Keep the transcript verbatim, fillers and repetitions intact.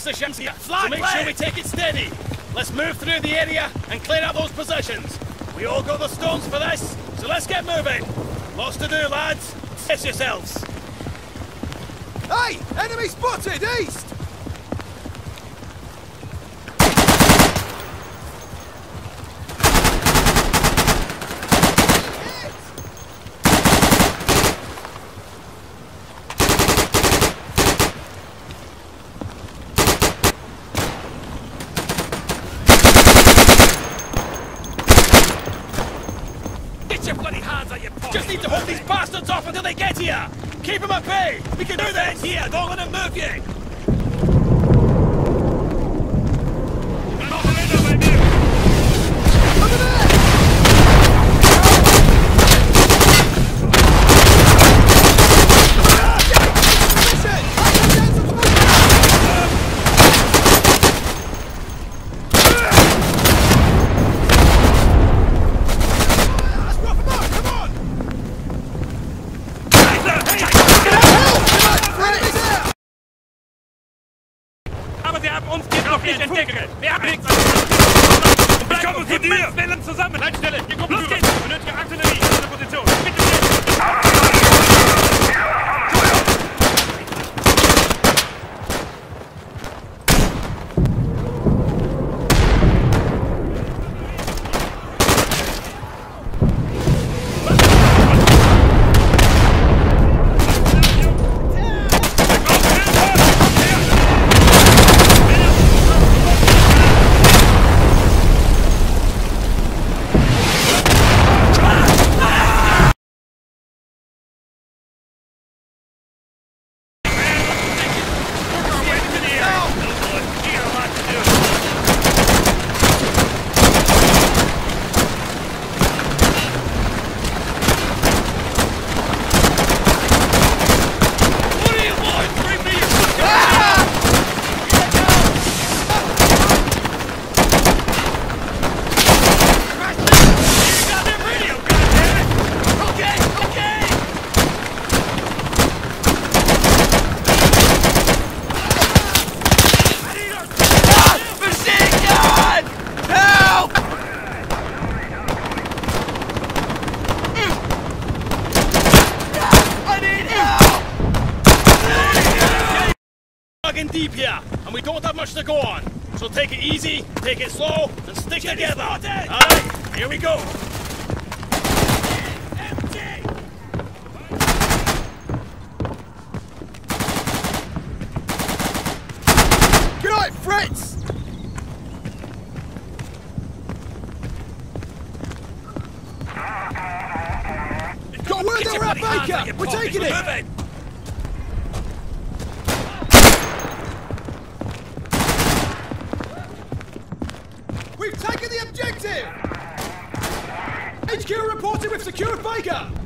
positions here, so make sure we take it steady. Let's move through the area and clear out those positions. We all got the stones for this, so let's get moving. Lots to do, lads. Brace yourselves. Hey! Enemy spotted, east! Just need to hold these bastards off until they get here! Keep them at bay! We can do this! Here, don't let them move you! Over there! Sie haben uns noch nicht entgegnet. Wir haben nichts. Ich komme zu dir. Wellen zusammen. Leitstelle. Hier kommt los geht's. Benötige Artillerie. In der Position. Bitte deep here, and we don't have much to go on. So take it easy, take it slow, and stick Get together. Alright, here we go. Empty. Good night, Fritz! Got word there at Baker! We're taking it! Moving. We've taken the objective! H Q reported we've secured Baker!